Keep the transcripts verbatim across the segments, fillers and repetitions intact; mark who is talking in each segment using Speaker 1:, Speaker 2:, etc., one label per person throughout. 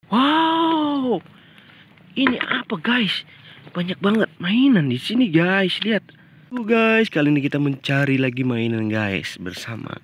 Speaker 1: Wow, ini apa guys? Banyak banget mainan di sini guys. Lihat. Tuh guys, kali ini kita mencari lagi mainan guys bersama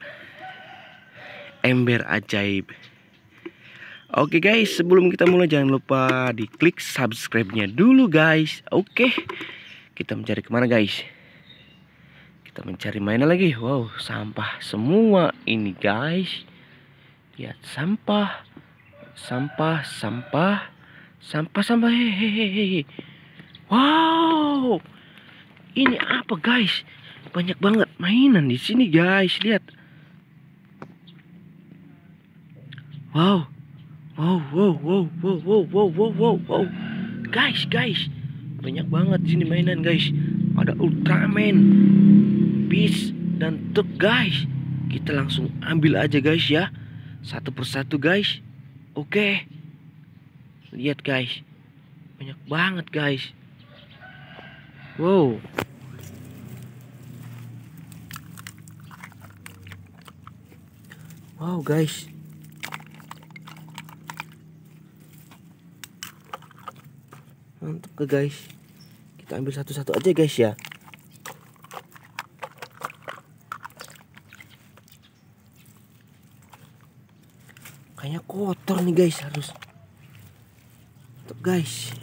Speaker 1: Ember Ajaib. Oke guys, sebelum kita mulai jangan lupa diklik subscribe-nya dulu guys. Oke. Kita mencari kemana guys? Kita mencari mainan lagi. Wow, sampah semua ini guys. Lihat sampah. Sampah, sampah. Sampah, sampah. Hehehe. Wow. Ini apa guys? Banyak banget mainan di sini guys. Lihat. Wow. Wow, wow, wow, wow, wow, wow, wow, wow, wow. Guys, guys. Banyak banget di sini mainan guys. Ada Ultraman, Beast, dan truk guys. Kita langsung ambil aja guys ya. Satu persatu guys. Oke. Lihat guys. Banyak banget guys. Wow. Wow guys. Mantap ke guys. Kita ambil satu-satu aja guys ya. Kayaknya kotor nih guys, harus. Mantap guys.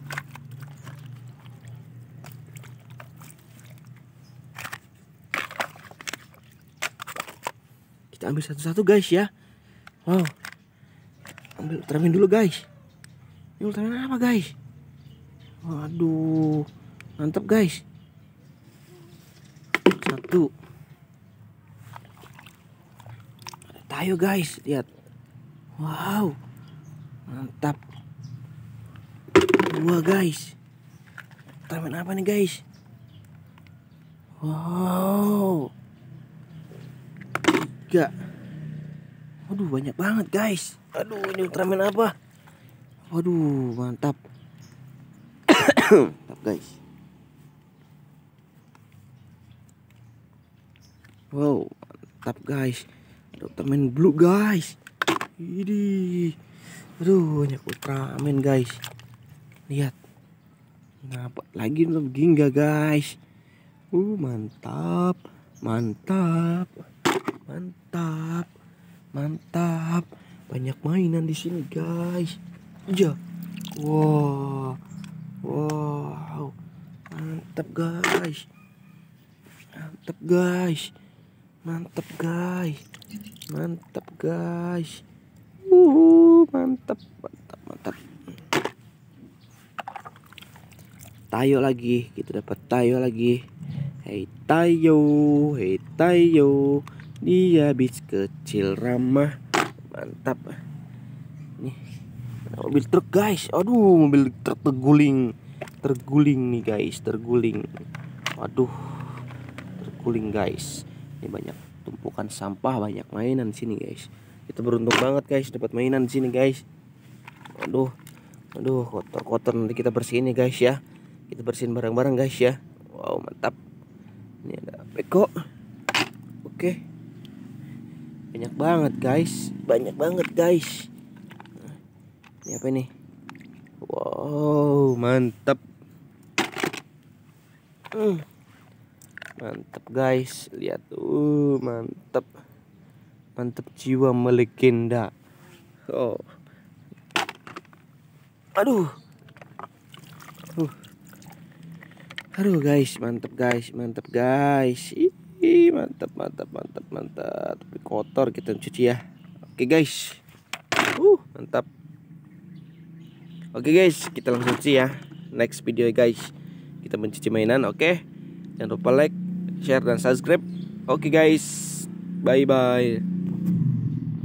Speaker 1: Kita ambil satu-satu guys ya. Wow. Ambil Ultraman dulu guys. Ini Ultraman apa guys? Waduh. Mantap guys. Satu. Ada Tayo guys, lihat. Wow. Mantap. Dua guys. Ultraman apa nih guys? Wow. Tiga. Waduh, banyak banget guys. Aduh, ini Ultraman apa? Waduh, mantap. Mantap guys. Wow, mantap guys. Ada Ultraman blue guys. Ini. Aduh, banyak Ultraman guys. Lihat. Kenapa lagi untuk Ginga guys? Uh, mantap. Mantap. Mantap. Mantap. Banyak mainan di sini guys. Ja. Wow. Wow. Mantap guys. Mantap guys. Mantap guys. Mantap guys. Uh, mantap, mantap, mantap. Tayo lagi, kita dapat Tayo lagi. Hei Tayo, hei Tayo, dia bis kecil ramah. Mantap. Nih, mobil truk guys. Aduh, mobil truk terguling. Terguling nih guys, terguling. Waduh, terguling guys. Ini banyak tumpukan sampah, banyak mainan di sini guys. Kita beruntung banget guys dapat mainan di sini guys. Aduh. Aduh, kotor-kotor, nanti kita bersihin nih guys ya. Kita bersihin bareng-bareng guys ya. Wow, mantap. Ini ada Beko. Oke. Banyak banget guys. Banyak banget guys. Ini apa nih? Wow, mantap. Hmm. Mantap guys. Lihat tuh, mantap. Mantap jiwa melegenda. Oh. Aduh. Uh. Aduh guys, mantap guys, mantap guys. Ih, mantap, mantap, mantap, mantap. Tapi kotor, kita cuci ya. Oke guys. Uh, mantap. Oke guys, kita langsung cuci ya. Next video guys. Kita mencuci mainan, oke? Jangan lupa like, share dan subscribe. Oke guys. Bye bye.